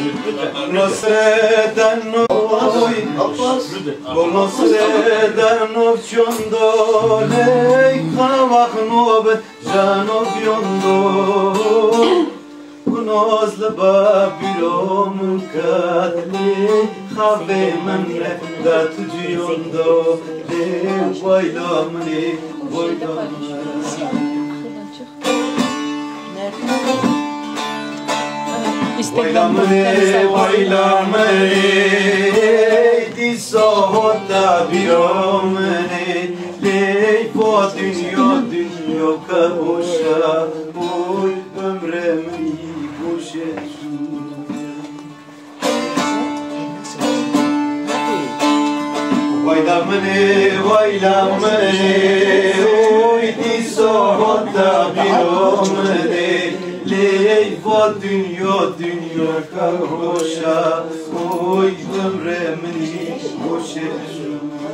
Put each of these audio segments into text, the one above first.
Sredenov ciondolei Cavachnov janov yondo Kunozle babylom katli Khave manre gatuju yondo De vaylamni Vaylamni Sohota biromene ley bu dünya kavuşa Oy ömremi boş etsin Vaylamene Oy di sohota biromene ley bu dünya kavuşa Oy ömremi boş etsin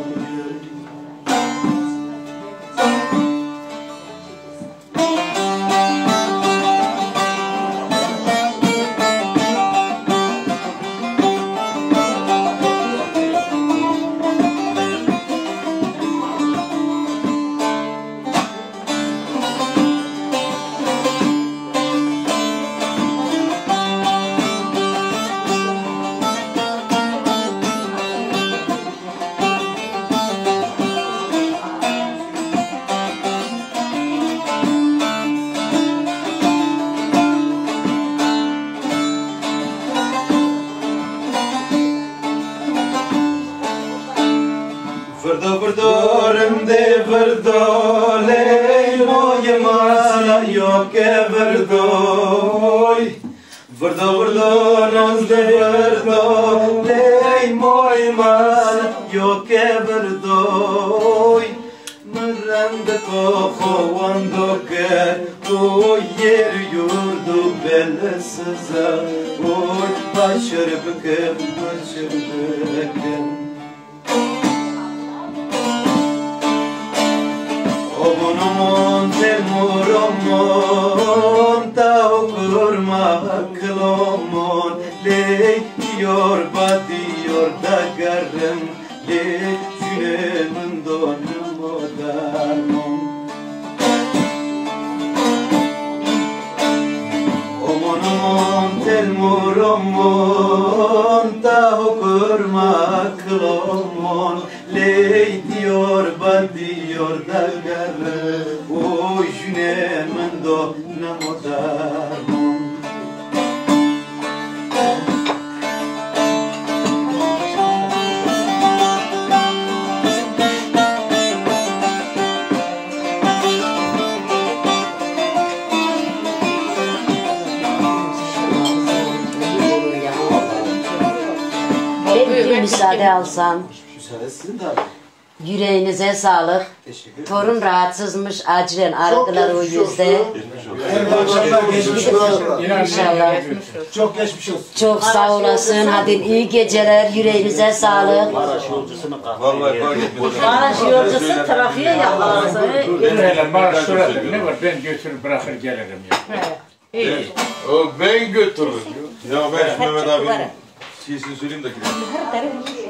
Verdorem de verdolei moje mala yo que verdoi Verdorem de verdolei moje mala yo que verdoi Mırrende kokovando que o yer yurdu belesize Oy başır bıkım Omonumon temuromon ta okurma klomon ley diyor badiyor da garım ley cünemin donum odarmon Omonumon temuromon ta okurma klomon ley diyor badiyor da garım oy jünemin donum odarmon Bir müsaade alsam. Müsaade sizin tabii. Yüreğinize sağlık. Torun rahatsızmış, acilen aradılar o yüzden. İnşallah. Çok geçmiş olsun. Çok sağ olasın. Hadi iyi geceler. Yüreğinize sağlık. Maraş yolcusunu Maraş yolcusu trafiğe yakalansa. Maraş şurada ne var? Ben götürüp bırakır gelirim ya. İyi. O ben götürürüm. Ya ben şu Mehmet abinin sesini söyleyeyim de gidelim.